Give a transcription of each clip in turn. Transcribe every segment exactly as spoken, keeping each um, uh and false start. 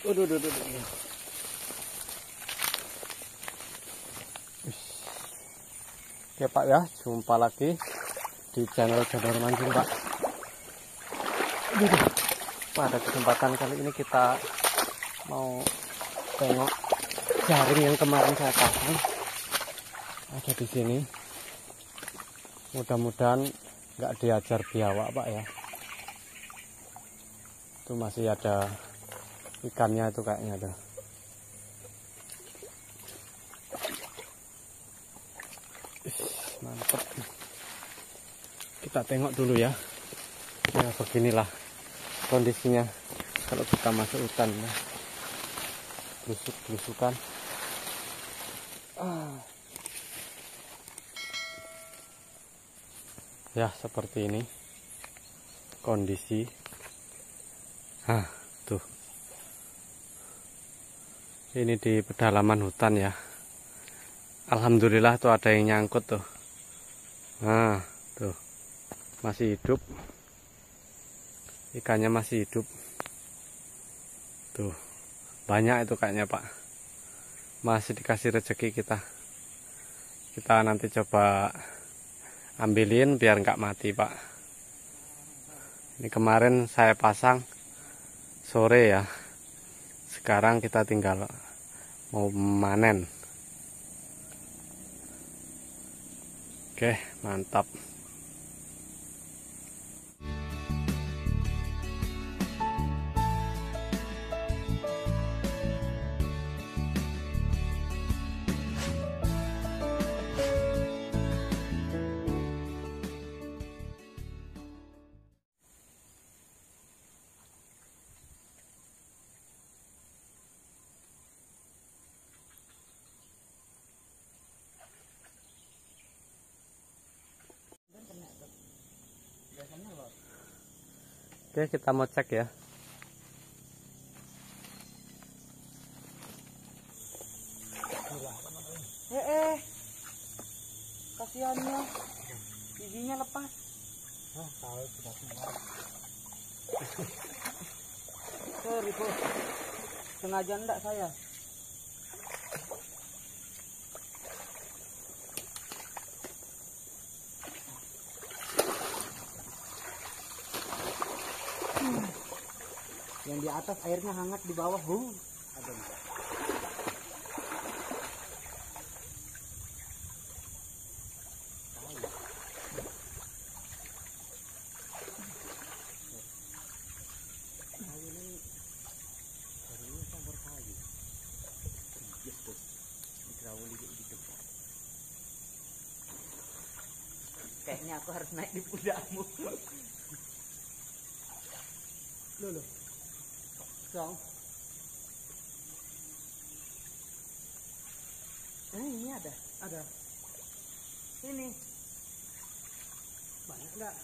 Waduh, waduh, waduh. Oke Pak ya, jumpa lagi di channel Jodor Mancing Pak. Pada kesempatan kali ini kita mau tengok jaring yang kemarin saya pasang ada di sini. Mudah-mudahan nggak diajar biawak Pak ya. Itu masih ada ikannya itu kayaknya tuh. Mantap. Kita tengok dulu ya. Ya beginilah kondisinya kalau kita masuk hutan ya. Blusuk-blusukan. Ah. Ya seperti ini kondisi. Hah, tuh. Ini di pedalaman hutan ya. Alhamdulillah tuh ada yang nyangkut tuh. Nah, tuh. Masih hidup. Ikannya masih hidup. Tuh. Banyak itu kayaknya Pak. Masih dikasih rezeki kita. Kita nanti coba ambilin biar nggak mati Pak. Ini kemarin saya pasang sore ya. Sekarang kita tinggal mau manen. Oke, mantap. Oke, kita mau cek ya. Eh, eh, kasihannya, giginya lepas. Nah, tahu sudah semua. Sorry bos, sengaja enggak saya. Yang di atas airnya hangat, di bawah bu. Ada. Kayaknya aku harus naik di pundakmu. Loh, loh. Song. Eh, ini ada, ada. Ini. Banyak enggak?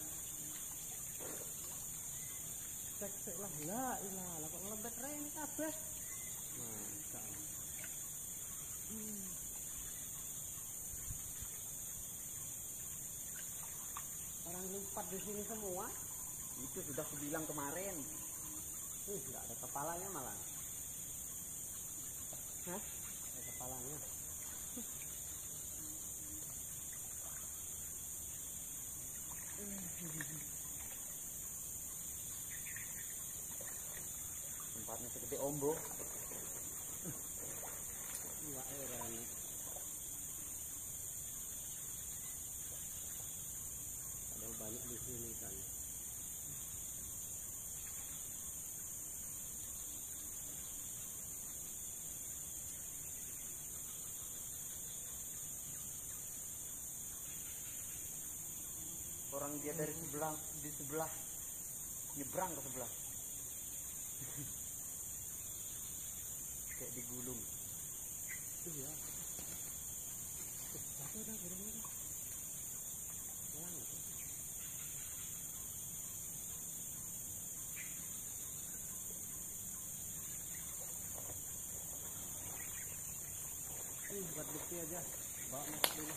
Cek-cek lah, la ilah, lah kok ngelebet rene kabeh. Mantap. Hmm. Orang lipat di sini semua. Itu sudah aku bilang kemarin. Uh, nggak ada kepalanya malah. Hah? Ada kepalanya. Tempatnya segede ombok. Wah, eran. Ada banyak di sini kan. Orang dia dari sebelah, di sebelah, nyebrang ke sebelah. Kayak digulung. Iya. Satu dah burungnya. Hilang itu. Ini buat bukti aja. Bawa masuk dulu.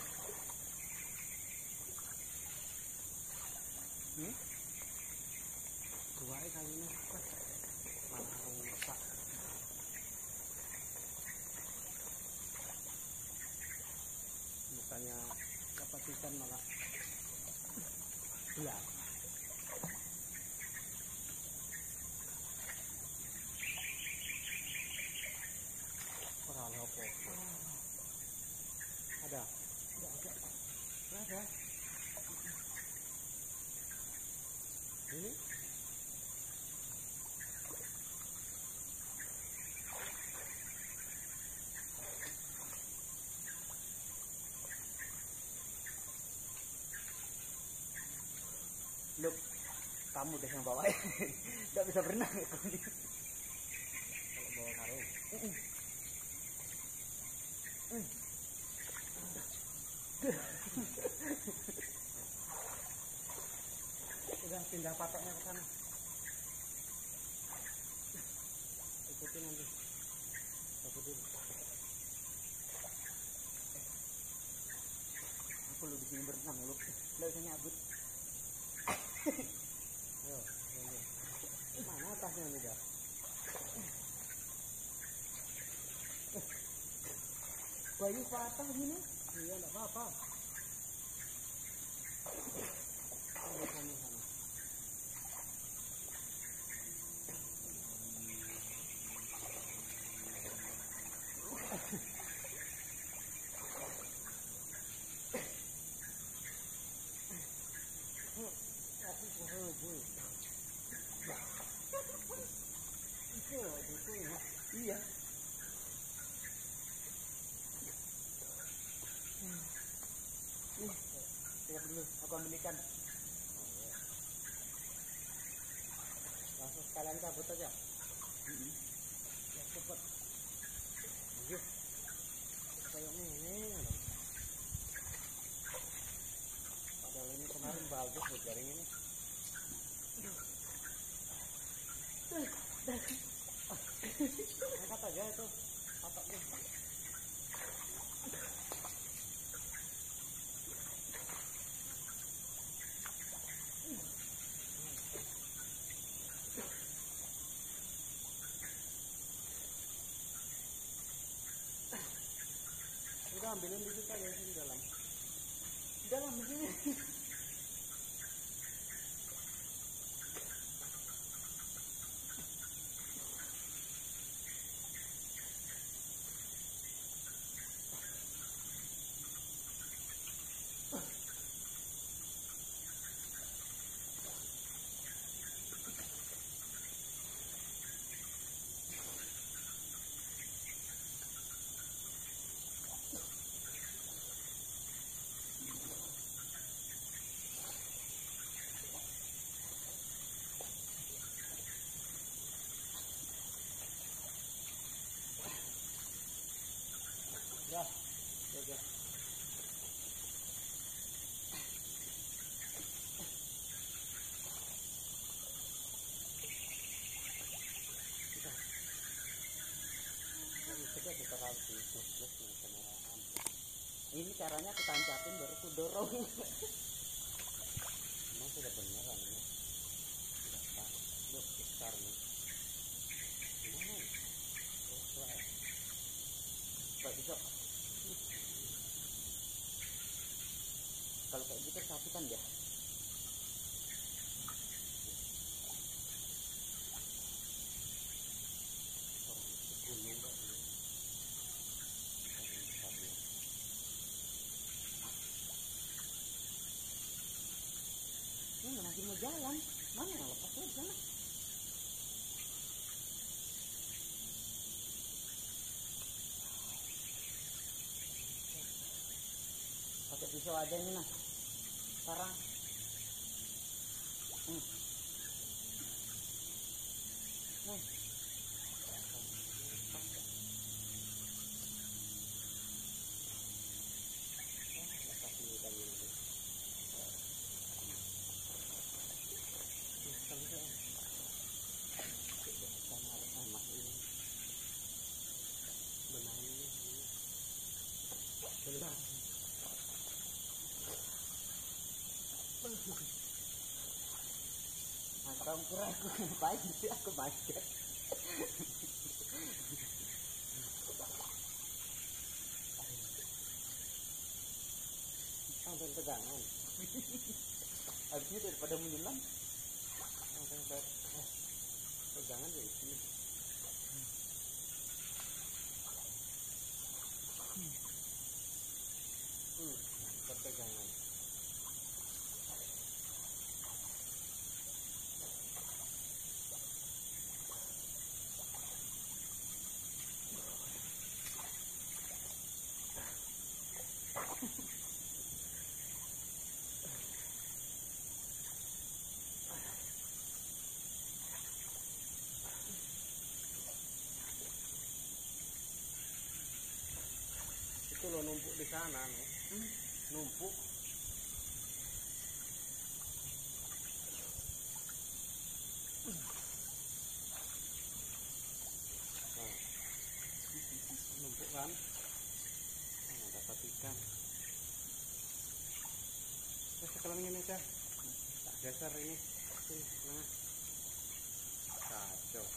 Hmm? Dua kali ini. Mana aku rusak. Belas. Orang apa? Ada? Enggak ada. Enggak ada. Ini? Look, kamu deh yang bawa. Enggak bisa berenang aku ini. Kalau bawa karung. Udah pindah patoknya ke sana. Ikutin nanti. Ikutin. Aku lu di sini berenang lu. Enggak usah nyabut. Ayo, ayo. Mana atasnya nih, Dah? Bayu patah gini? Iya, enggak apa-apa. Ayo, sana, sana. Iya. Nih, lihat dulu, aku ambil ikan. Langsung sekalian cabut aja. Ya cepet. Ayo. Kayak ini. Padahal ini kemarin bagus buat jaring ini. Angkat aja itu patoknya. Udah ambilin di situ aja di dalam. Di dalam begini. Dah, udah. Ini caranya kita tancapin baru ku dorong. Emang sudah beneran ya? Sudah pas. Loh, besar nih. Gimana nih? Oh, suara. Coba bisa. Kalau kayak gitu sapikan ya. Orang gunung kok ini. Ini masih mau jalan. Mana yang lepas lagi sana? Pakai pisau aja ini nah. Sekarang. Hmm. Nih. Lepas ini tadi nanti. Sama enak ini. Benang ini. Benar. Atau kira aku ngapain sih aku basket. Sampai tegangan. habisnya daripada menyelam langsung baik. Oh, pegangan ya ini. Hmm, perpegangan. Itu lo numpuk di sana, no? Hmm? Numpuk. Nah, numpuk kan? Nah, dapat ikan. Saya sekarang ini aja. Tak geser ini. Nah, kacau.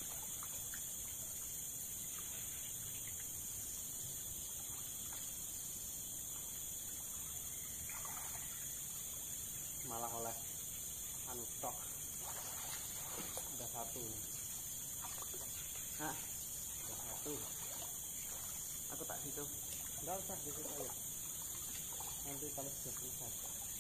Malah oleh anu stok ada satu nih. Nah, ada satu. Aku tak situ. Enggak usah di situ aja. Nanti kalau sudah selesai.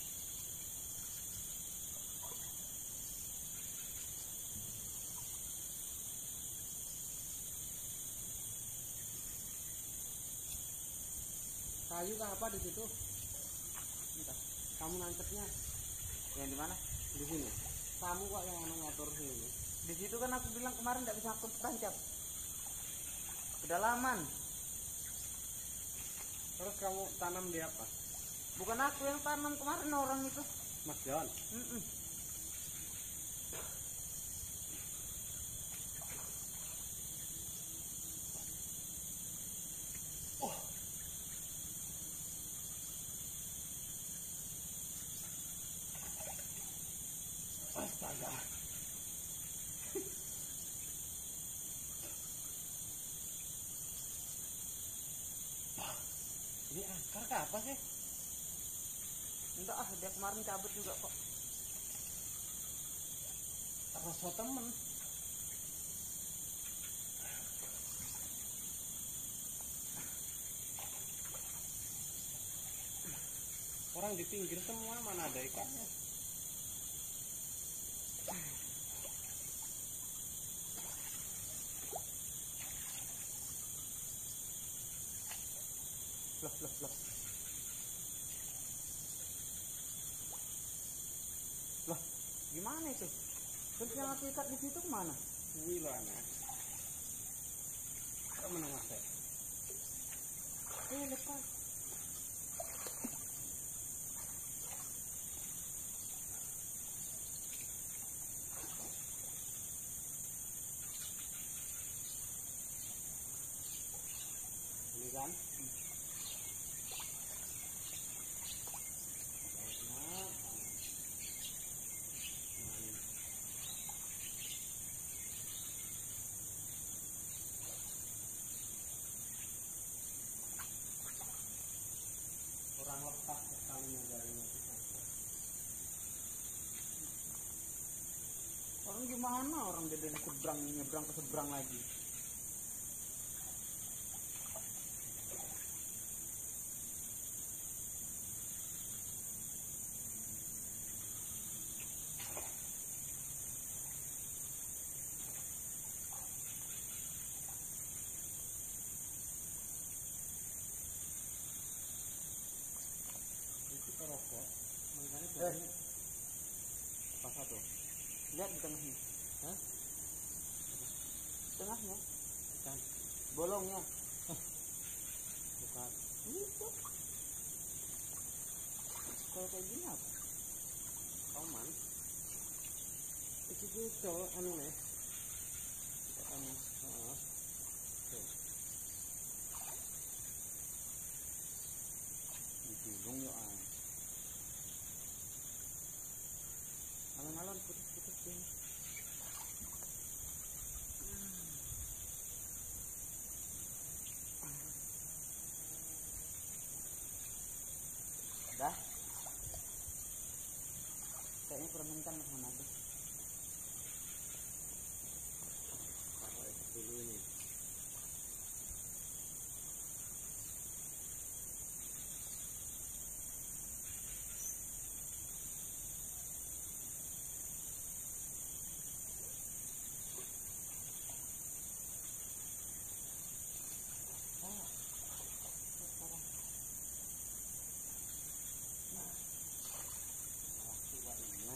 Kayu apa di situ? Entah. Kamu nangkepnya yang di mana? Di sini. Kamu kok yang ngatur sini. Di situ kan aku bilang kemarin tidak bisa aku tancap. Kedalaman. Terus kamu tanam di apa? Bukan aku yang tanam kemarin, orang itu. Mas John. Mm -mm. Oh. Astaga. Ini akar ke apa sih? Enggak ah, dia kemarin cabut juga kok. Rasa temen. Orang di pinggir semua, mana ada ikannya. Loh, loh, loh. Loh, gimana itu? Terus yang aku ikat di situ kemana? Wih lo anak. Kemana mas? Eh, lepas. Ini kan? Orang lepas sekalinya jaringnya kita. Orang gimana orang dia dari seberang nyebrang ke seberang lagi. Itu kerokok, makanya eh. Pas satu. Lihat di tengahnya. Hah? Tengahnya? Bukan. Bolongnya. Bukan. Itu. Kalau kayak gini apa? Kauman. Itu itu anu nih. Kita anu. Heeh. Tuh. Digulung yo ah. Alon-alon putus-putus ini. Dah. Oke. kayaknya kurang kencang sama aku. Taruh ekor dulu ini. Ah, sekarang. Nah, Malah tua ini.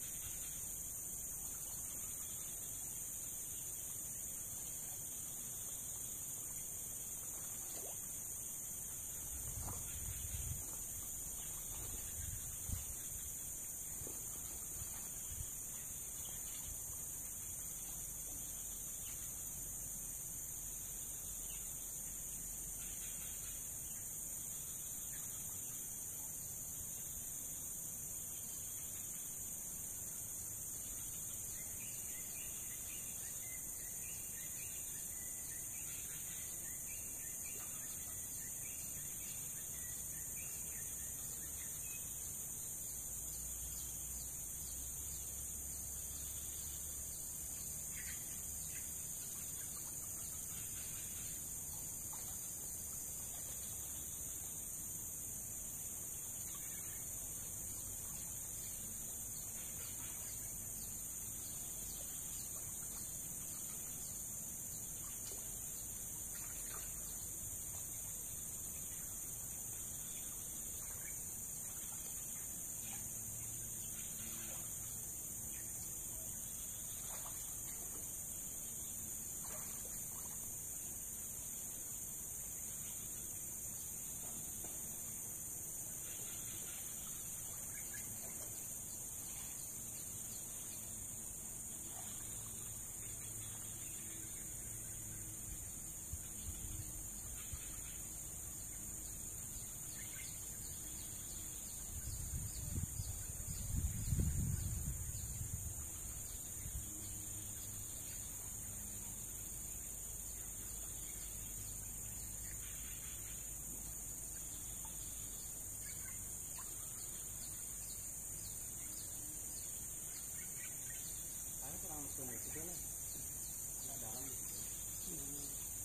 saya kurang masuk itu nih. Enggak dalam di situ. Hmm.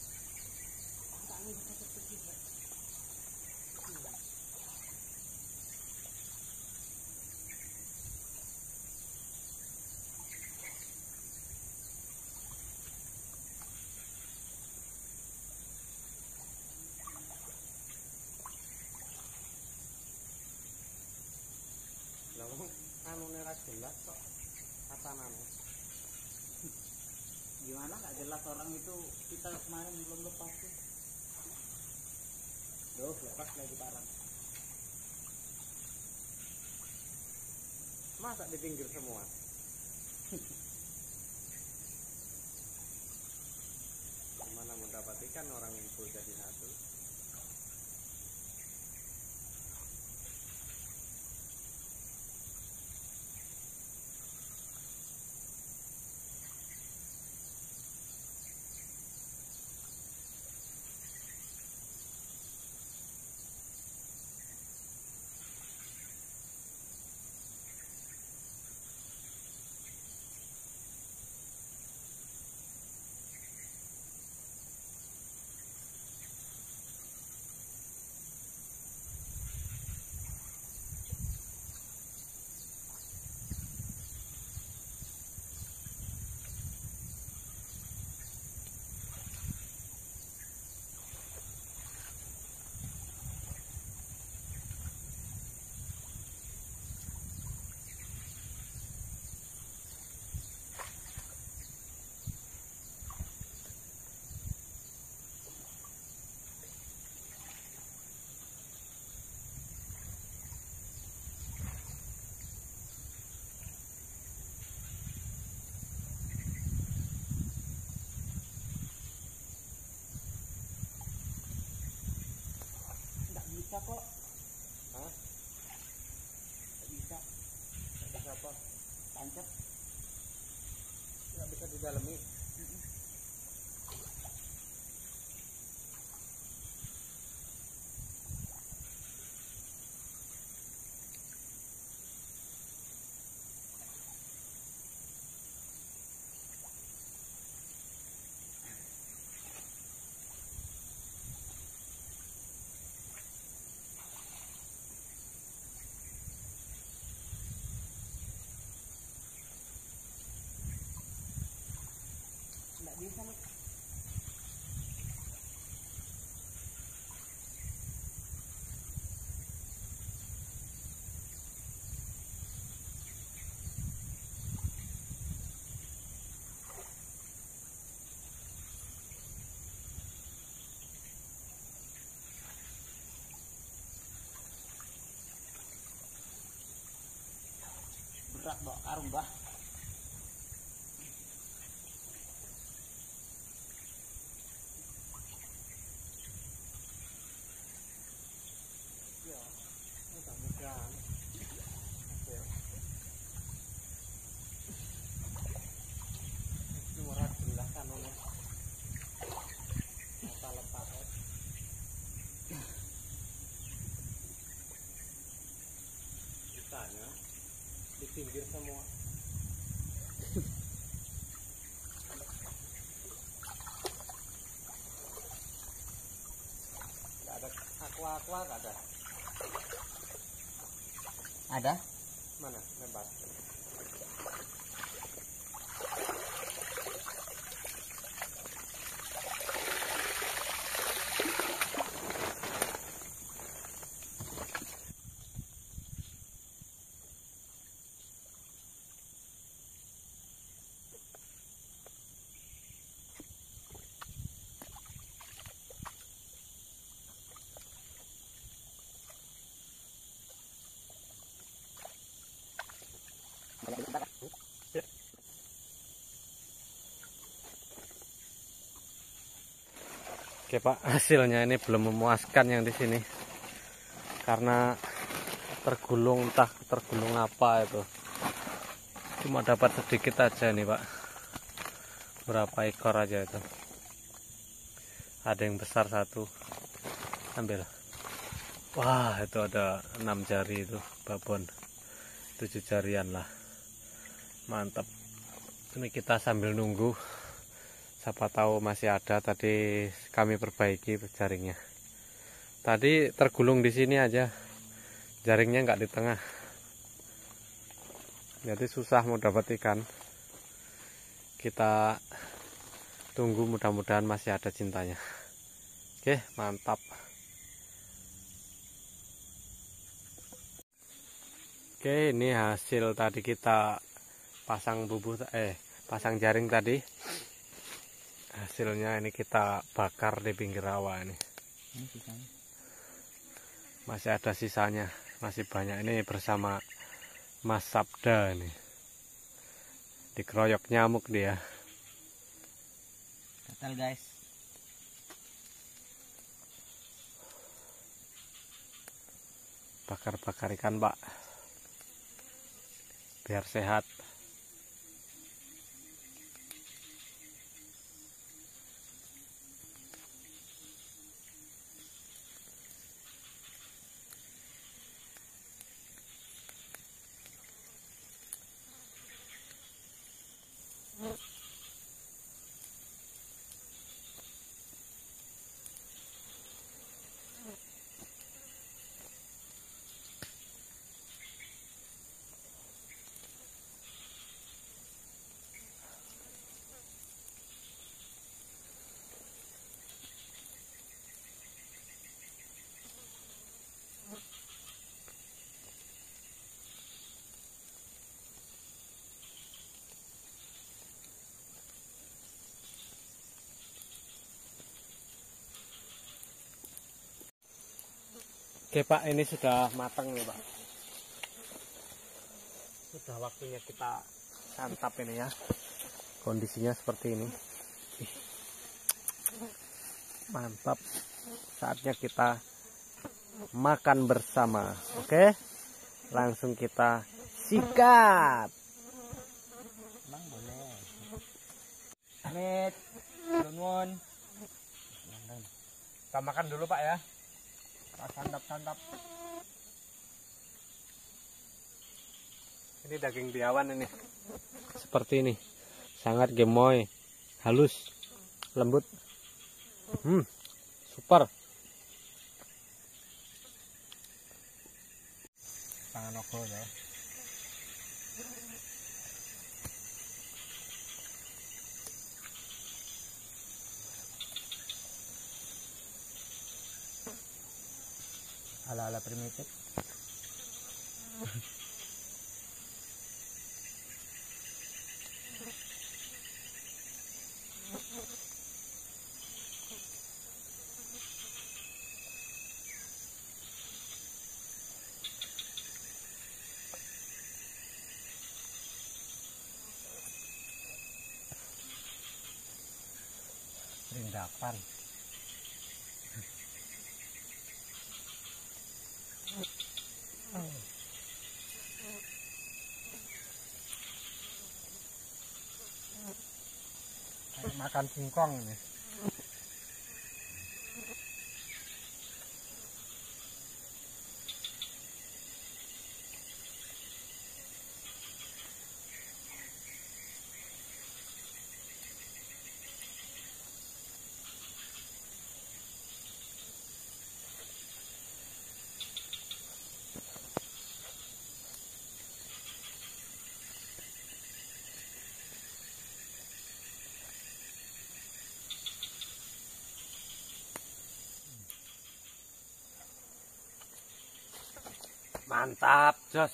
Enggak nih bisa kecil, Pak. Lah wong anune ra jelas kok kasanane. Gimana nggak jelas orang itu kita kemarin belum lepas tuh. Duh, lepas lagi barang. Masa di pinggir semua? Gimana mendapat ikan orang itu jadi satu? Nggak bisa kok. Hah? Nggak bisa. Nggak bisa apa? Tancap. Nggak bisa didalami. nabrak bawa karung bah. Ya, mudah-mudahan hasil murah belah kan oleh mata letak ikannya di pinggir semua. Nggak ada aqua-aqua, nggak ada. Ada? Mana lebar? Oke Pak, hasilnya ini belum memuaskan yang di sini karena tergulung, entah tergulung apa itu. Cuma dapat sedikit aja nih Pak, berapa ekor aja itu. Ada yang besar satu, ambil. Wah, itu ada enam jari itu babon, tujuh jarian lah, mantap. Ini kita sambil nunggu, siapa tahu masih ada. Tadi kami perbaiki jaringnya. Tadi tergulung di sini aja, jaringnya nggak di tengah, jadi susah mau dapat ikan. Kita tunggu, mudah-mudahan masih ada cintanya. Oke, mantap. Oke, ini hasil tadi kita pasang bubuh, eh pasang jaring tadi. Hasilnya ini kita bakar di pinggir rawa ini. Ini sisanya. Masih ada sisanya, masih banyak. Ini bersama Mas Sabda ini. Dikeroyok nyamuk dia. Gatal guys. Bakar-bakar ikan Pak, biar sehat. Oke Pak, ini sudah matang nih Pak. Sudah waktunya kita santap ini ya. Kondisinya seperti ini. Ih, mantap. Saatnya kita makan bersama. Oke, langsung kita sikat. Emang boleh. Amit, Lunwon. Kita makan dulu Pak ya. Santap-santap. Ini daging biawan ini. Seperti ini. Sangat gemoy, halus, lembut. Hmm, super. Tangan ogo ya. Ala-ala primitif. Rindapan. Kayak makan singkong ini. Mantap, jos.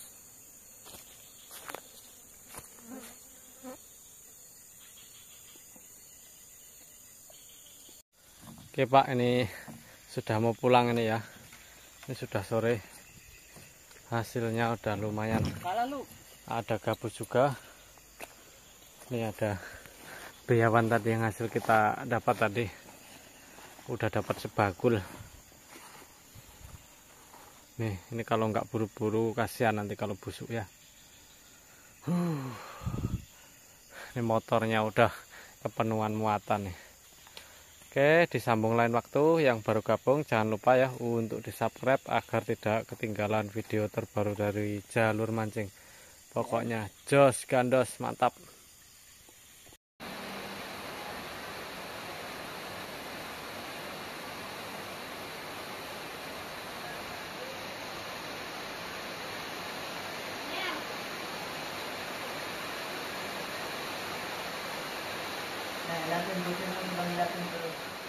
Oke Pak, ini sudah mau pulang ini ya. Ini sudah sore. Hasilnya udah lumayan. Ada gabus juga. Ini ada biawan tadi yang hasil kita dapat tadi. Udah dapat sebagul. Nih, ini kalau nggak buru-buru kasihan nanti kalau busuk ya. Huh. Ini motornya udah kepenuhan muatan nih. Oke, disambung lain waktu. Yang baru gabung jangan lupa ya untuk di-subscribe agar tidak ketinggalan video terbaru dari Jalur Mancing. Pokoknya jos gandos mantap. Nah, liatin, liatin, liatin terus.